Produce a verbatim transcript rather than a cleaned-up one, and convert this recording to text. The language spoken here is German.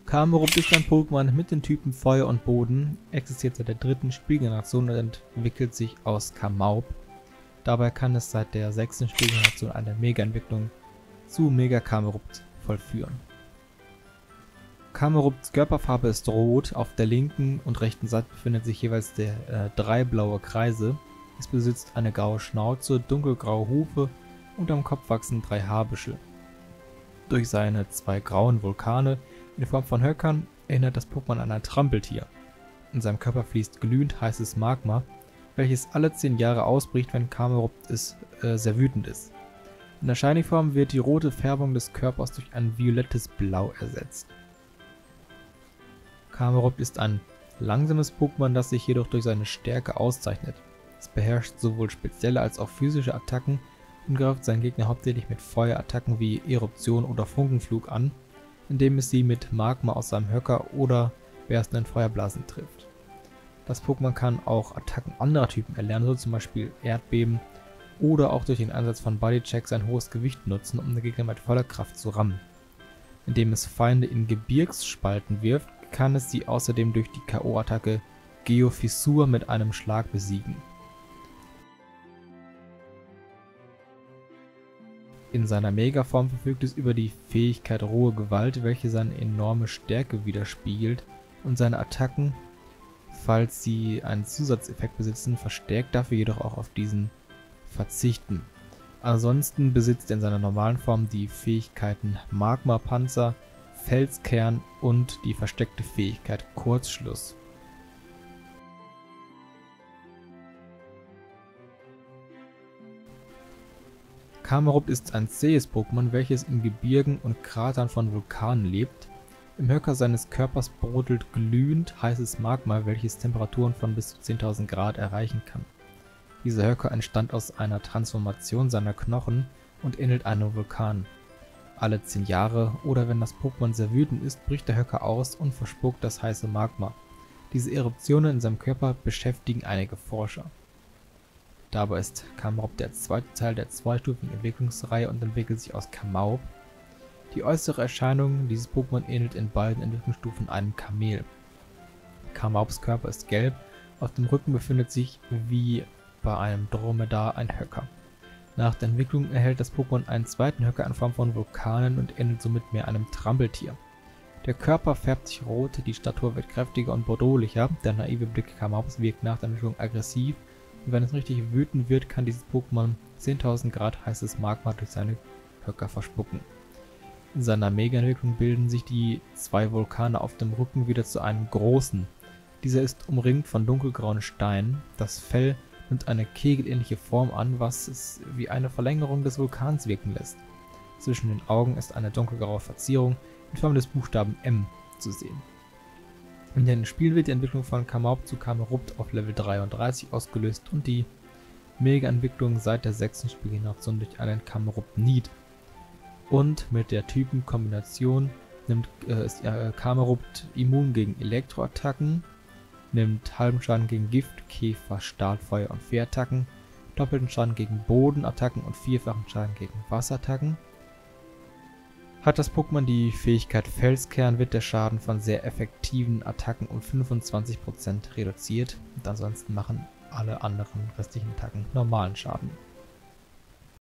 Camerupt ist ein Pokémon mit den Typen Feuer und Boden, existiert seit der dritten Spielgeneration und entwickelt sich aus Kamaup. Dabei kann es seit der sechsten Spielgeneration eine Mega-Entwicklung zu Mega Camerupt vollführen. Camerupts Körperfarbe ist rot, auf der linken und rechten Seite befindet sich jeweils der, äh, drei blaue Kreise. Es besitzt eine graue Schnauze, dunkelgraue Hufe und am Kopf wachsen drei Haarbüschel. Durch seine zwei grauen Vulkane in Form von Höckern erinnert das Pokémon an ein Trampeltier. In seinem Körper fließt glühend heißes Magma, welches alle zehn Jahre ausbricht, wenn Camerupt es, äh, sehr wütend ist. In der Shiny-Form wird die rote Färbung des Körpers durch ein violettes Blau ersetzt. Camerupt ist ein langsames Pokémon, das sich jedoch durch seine Stärke auszeichnet. Es beherrscht sowohl spezielle als auch physische Attacken und greift seinen Gegner hauptsächlich mit Feuerattacken wie Eruption oder Funkenflug an, indem es sie mit Magma aus seinem Höcker oder berstenden Feuerblasen trifft. Das Pokémon kann auch Attacken anderer Typen erlernen, so zum Beispiel Erdbeben, oder auch durch den Einsatz von Bodycheck sein hohes Gewicht nutzen, um den Gegner mit voller Kraft zu rammen. Indem es Feinde in Gebirgsspalten wirft, kann es sie außerdem durch die K O-Attacke Geofissur mit einem Schlag besiegen. In seiner Megaform verfügt es über die Fähigkeit Rohe Gewalt, welche seine enorme Stärke widerspiegelt, und seine Attacken, falls sie einen Zusatzeffekt besitzen, verstärkt dafür jedoch auch auf diesen verzichten. Ansonsten besitzt er in seiner normalen Form die Fähigkeiten Magma-Panzer, Felskern und die versteckte Fähigkeit Kurzschluss. Camerupt ist ein zähes Pokémon, welches in Gebirgen und Kratern von Vulkanen lebt. Im Höcker seines Körpers brodelt glühend heißes Magma, welches Temperaturen von bis zu zehntausend Grad erreichen kann. Dieser Höcker entstand aus einer Transformation seiner Knochen und ähnelt einem Vulkan. Alle zehn Jahre oder wenn das Pokémon sehr wütend ist, bricht der Höcker aus und verspuckt das heiße Magma. Diese Eruptionen in seinem Körper beschäftigen einige Forscher. Dabei ist Camerupt der zweite Teil der zweistufigen Entwicklungsreihe und entwickelt sich aus Kamaup. Die äußere Erscheinung dieses Pokémon ähnelt in beiden Entwicklungsstufen einem Kamel. Kamaups Körper ist gelb, auf dem Rücken befindet sich wie bei einem Dromedar ein Höcker. Nach der Entwicklung erhält das Pokémon einen zweiten Höcker in Form von Vulkanen und ähnelt somit mehr einem Trampeltier. Der Körper färbt sich rot, die Statur wird kräftiger und bedrohlicher, der naive Blick Kamaups wirkt nach der Entwicklung aggressiv, und wenn es richtig wütend wird, kann dieses Pokémon zehntausend Grad heißes Magma durch seine Höcker verspucken. In seiner Mega-Entwicklung bilden sich die zwei Vulkane auf dem Rücken wieder zu einem großen. Dieser ist umringt von dunkelgrauen Steinen. Das Fell nimmt eine kegelähnliche Form an, was es wie eine Verlängerung des Vulkans wirken lässt. Zwischen den Augen ist eine dunkelgraue Verzierung in Form des Buchstaben M zu sehen. In dem Spiel wird die Entwicklung von Kamaup zu Camerupt auf Level dreiunddreißig ausgelöst und die Mega-Entwicklung seit der sechsten Spielgeneration durch einen Camerupt Need. Und mit der Typenkombination nimmt, äh, ist äh, Camerupt immun gegen Elektroattacken, nimmt halben Schaden gegen Gift, Käfer, Stahl, Feuer und Viehattacken, doppelten Schaden gegen Bodenattacken und vierfachen Schaden gegen Wasserattacken. Hat das Pokémon die Fähigkeit Felskern, wird der Schaden von sehr effektiven Attacken um fünfundzwanzig Prozent reduziert und ansonsten machen alle anderen restlichen Attacken normalen Schaden.